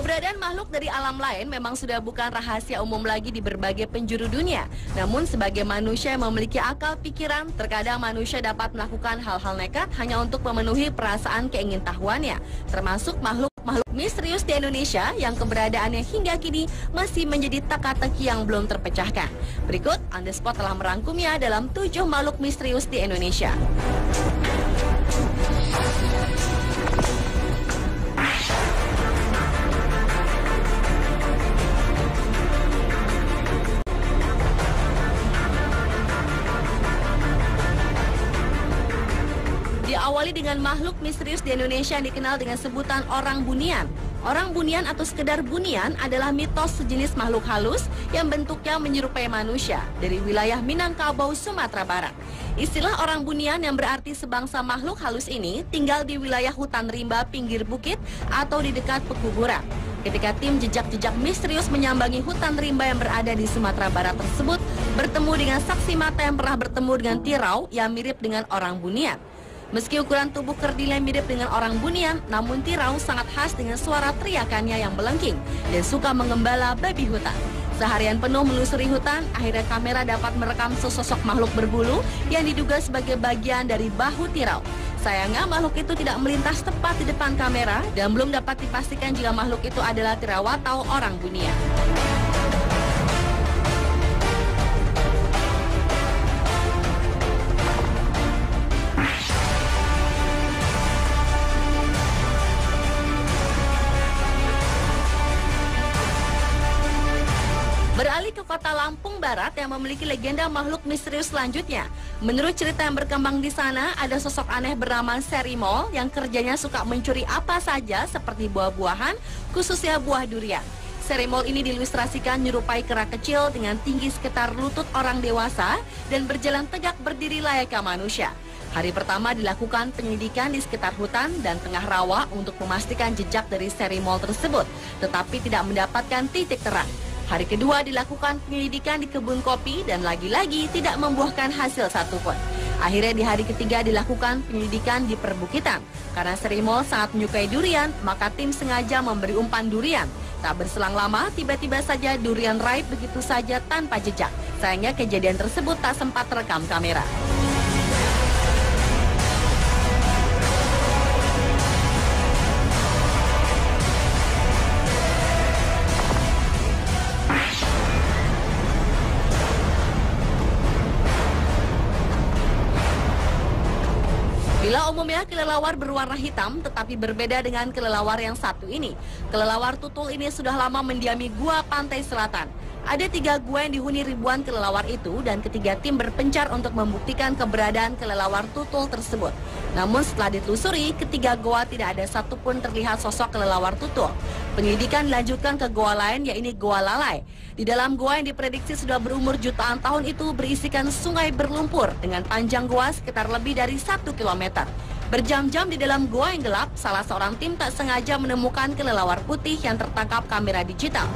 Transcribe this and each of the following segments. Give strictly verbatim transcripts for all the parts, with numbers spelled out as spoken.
Keberadaan makhluk dari alam lain memang sudah bukan rahasia umum lagi di berbagai penjuru dunia. Namun sebagai manusia yang memiliki akal pikiran, terkadang manusia dapat melakukan hal-hal nekat hanya untuk memenuhi perasaan keingintahuannya. Termasuk makhluk-makhluk misterius di Indonesia yang keberadaannya hingga kini masih menjadi teka-teki yang belum terpecahkan. Berikut On The Spot telah merangkumnya dalam tujuh makhluk misterius di Indonesia. Diawali dengan makhluk misterius di Indonesia yang dikenal dengan sebutan orang bunian. Orang bunian atau sekedar bunian adalah mitos sejenis makhluk halus yang bentuknya menyerupai manusia dari wilayah Minangkabau, Sumatera Barat. Istilah orang bunian yang berarti sebangsa makhluk halus ini tinggal di wilayah hutan rimba pinggir bukit atau di dekat pekuburan. Ketika tim jejak-jejak misterius menyambangi hutan rimba yang berada di Sumatera Barat tersebut, bertemu dengan saksi mata yang pernah bertemu dengan tirau yang mirip dengan orang bunian. Meski ukuran tubuh kerdilnya mirip dengan orang bunian, namun tirau sangat khas dengan suara teriakannya yang melengking dan suka menggembala babi hutan. Seharian penuh menelusuri hutan, akhirnya kamera dapat merekam sesosok makhluk berbulu yang diduga sebagai bagian dari bahu tirau. Sayangnya makhluk itu tidak melintas tepat di depan kamera dan belum dapat dipastikan jika makhluk itu adalah tirau atau orang bunian. Beralih ke kota Lampung Barat yang memiliki legenda makhluk misterius selanjutnya. Menurut cerita yang berkembang di sana, ada sosok aneh bernama Serimol yang kerjanya suka mencuri apa saja seperti buah-buahan, khususnya buah durian. Serimol ini diilustrasikan menyerupai kera kecil dengan tinggi sekitar lutut orang dewasa dan berjalan tegak berdiri layaknya manusia. Hari pertama dilakukan penyelidikan di sekitar hutan dan tengah rawa untuk memastikan jejak dari Serimol tersebut, tetapi tidak mendapatkan titik terang. Hari kedua dilakukan penyelidikan di kebun kopi dan lagi-lagi tidak membuahkan hasil satupun. Akhirnya di hari ketiga dilakukan penyelidikan di perbukitan. Karena Serimol sangat menyukai durian, maka tim sengaja memberi umpan durian. Tak berselang lama, tiba-tiba saja durian raib begitu saja tanpa jejak. Sayangnya kejadian tersebut tak sempat terekam kamera. Bila umumnya kelelawar berwarna hitam, tetapi berbeda dengan kelelawar yang satu ini. Kelelawar tutul ini sudah lama mendiami gua pantai selatan. Ada tiga gua yang dihuni ribuan kelelawar itu dan ketiga tim berpencar untuk membuktikan keberadaan kelelawar tutul tersebut. Namun setelah ditelusuri, ketiga gua tidak ada satupun terlihat sosok kelelawar tutul. Penyelidikan dilanjutkan ke gua lain, yaitu Gua Lalai. Di dalam gua yang diprediksi sudah berumur jutaan tahun itu berisikan sungai berlumpur dengan panjang gua sekitar lebih dari satu kilometer. Berjam-jam di dalam gua yang gelap, salah seorang tim tak sengaja menemukan kelelawar putih yang tertangkap kamera digital.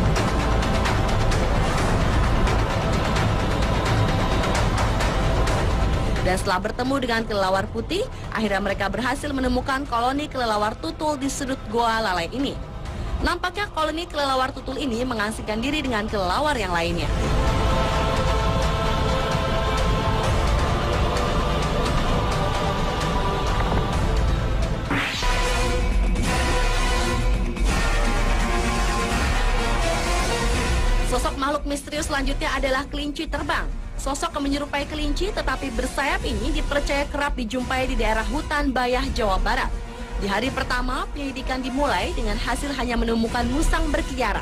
Dan setelah bertemu dengan kelelawar putih, akhirnya mereka berhasil menemukan koloni kelelawar tutul di sudut Gua Lalai ini. Nampaknya koloni kelelawar tutul ini mengasingkan diri dengan kelelawar yang lainnya. Sosok makhluk misterius selanjutnya adalah kelinci terbang. Sosok yang menyerupai kelinci tetapi bersayap ini dipercaya kerap dijumpai di daerah hutan Bayah, Jawa Barat. Di hari pertama, penyelidikan dimulai dengan hasil hanya menemukan musang berkeliaran.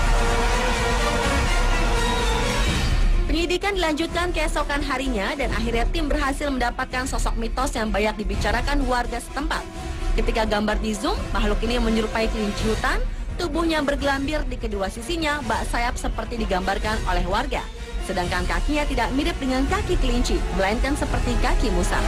Penyelidikan dilanjutkan keesokan harinya dan akhirnya tim berhasil mendapatkan sosok mitos yang banyak dibicarakan warga setempat. Ketika gambar di zoom, makhluk ini menyerupai kelinci hutan, tubuhnya bergelambir di kedua sisinya, bak sayap seperti digambarkan oleh warga. Sedangkan kakinya tidak mirip dengan kaki kelinci, melainkan seperti kaki musang.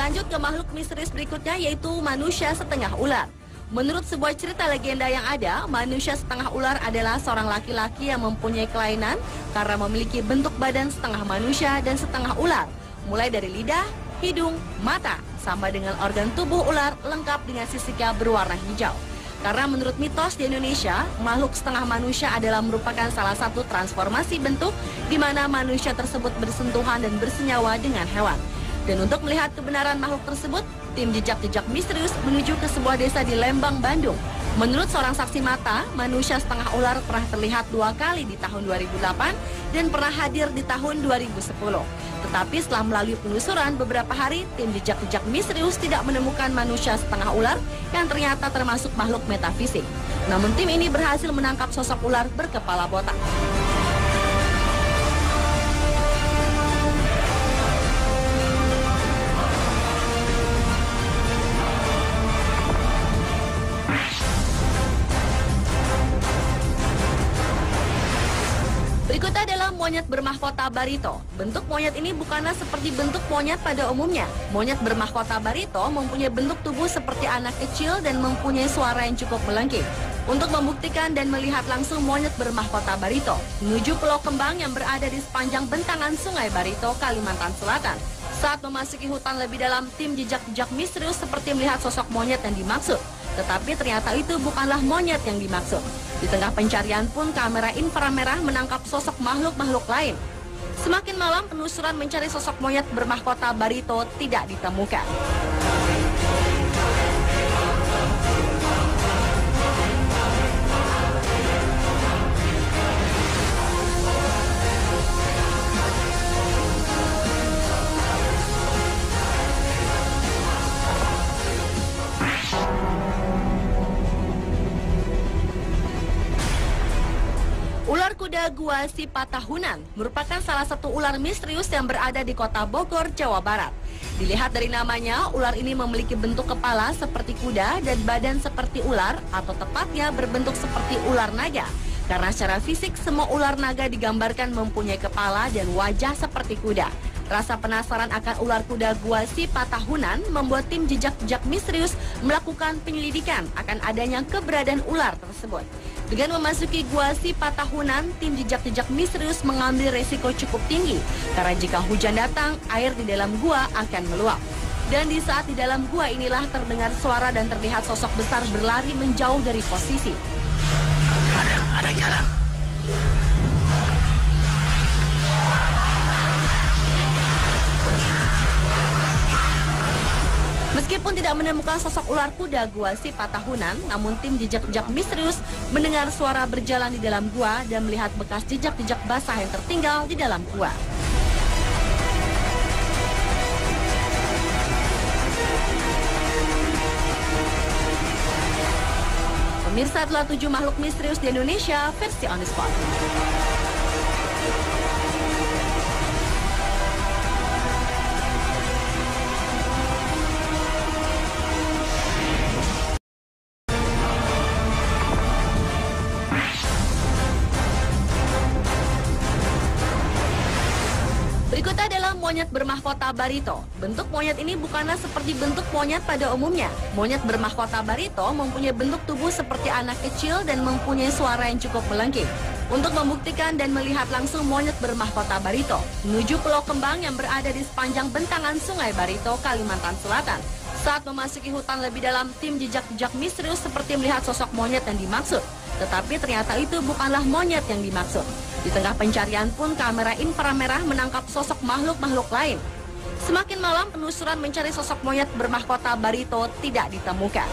Lanjut ke makhluk misterius berikutnya, yaitu manusia setengah ular. Menurut sebuah cerita legenda yang ada, manusia setengah ular adalah seorang laki-laki yang mempunyai kelainan karena memiliki bentuk badan setengah manusia dan setengah ular, mulai dari lidah, hidung, mata, sampai dengan organ tubuh ular lengkap dengan sisiknya berwarna hijau. Karena menurut mitos di Indonesia, makhluk setengah manusia adalah merupakan salah satu transformasi bentuk di mana manusia tersebut bersentuhan dan bersenyawa dengan hewan. Dan untuk melihat kebenaran makhluk tersebut, tim jejak-jejak misterius menuju ke sebuah desa di Lembang, Bandung. Menurut seorang saksi mata, manusia setengah ular pernah terlihat dua kali di tahun dua ribu delapan dan pernah hadir di tahun dua ribu sepuluh. Tetapi setelah melalui penelusuran beberapa hari, tim jejak-jejak misterius tidak menemukan manusia setengah ular yang ternyata termasuk makhluk metafisik. Namun tim ini berhasil menangkap sosok ular berkepala botak. Berikutnya adalah monyet bermahkota barito. Bentuk monyet ini bukanlah seperti bentuk monyet pada umumnya. Monyet bermahkota barito mempunyai bentuk tubuh seperti anak kecil dan mempunyai suara yang cukup melengking. Untuk membuktikan dan melihat langsung monyet bermahkota barito, menuju Pulau Kembang yang berada di sepanjang bentangan Sungai Barito, Kalimantan Selatan. Saat memasuki hutan lebih dalam, tim jejak-jejak misterius seperti melihat sosok monyet yang dimaksud. Tetapi ternyata itu bukanlah monyet yang dimaksud. Di tengah pencarian pun kamera inframerah menangkap sosok makhluk-makhluk lain. Semakin malam, penelusuran mencari sosok monyet bermahkota barito tidak ditemukan. Ular kuda gua Sipatahunan merupakan salah satu ular misterius yang berada di kota Bogor, Jawa Barat. Dilihat dari namanya, ular ini memiliki bentuk kepala seperti kuda dan badan seperti ular, atau tepatnya berbentuk seperti ular naga. Karena secara fisik semua ular naga digambarkan mempunyai kepala dan wajah seperti kuda. Rasa penasaran akan ular kuda gua Sipatahunan membuat tim jejak-jejak misterius melakukan penyelidikan akan adanya keberadaan ular tersebut. Dengan memasuki gua Sipatahunan, tim jejak-jejak misterius mengambil resiko cukup tinggi karena jika hujan datang, air di dalam gua akan meluap. Dan di saat di dalam gua inilah terdengar suara dan terlihat sosok besar berlari menjauh dari posisi. Ada, ada jalan. Meskipun tidak menemukan sosok ular kuda gua Sipatahunan, namun tim jejak-jejak misterius mendengar suara berjalan di dalam gua dan melihat bekas jejak-jejak basah yang tertinggal di dalam gua. Pemirsa, telah tujuh makhluk misterius di Indonesia versi On The Spot. Berikutnya adalah monyet bermahkota barito. Bentuk monyet ini bukanlah seperti bentuk monyet pada umumnya. Monyet bermahkota barito mempunyai bentuk tubuh seperti anak kecil dan mempunyai suara yang cukup melengking. Untuk membuktikan dan melihat langsung monyet bermahkota barito, menuju Pulau Kembang yang berada di sepanjang bentangan Sungai Barito, Kalimantan Selatan. Saat memasuki hutan lebih dalam, tim jejak-jejak misterius seperti melihat sosok monyet yang dimaksud. Tetapi ternyata itu bukanlah monyet yang dimaksud. Di tengah pencarian pun kamera inframerah menangkap sosok makhluk-makhluk lain. Semakin malam, penelusuran mencari sosok monyet bermahkota barito tidak ditemukan.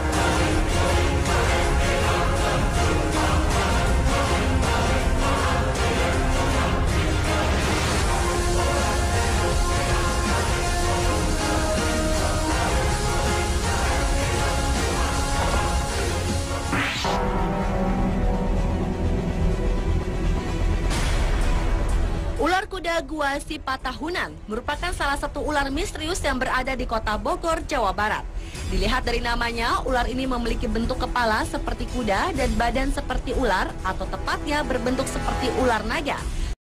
Ular kuda gua Sipatahunan merupakan salah satu ular misterius yang berada di kota Bogor, Jawa Barat. Dilihat dari namanya, ular ini memiliki bentuk kepala seperti kuda dan badan seperti ular, atau tepatnya berbentuk seperti ular naga.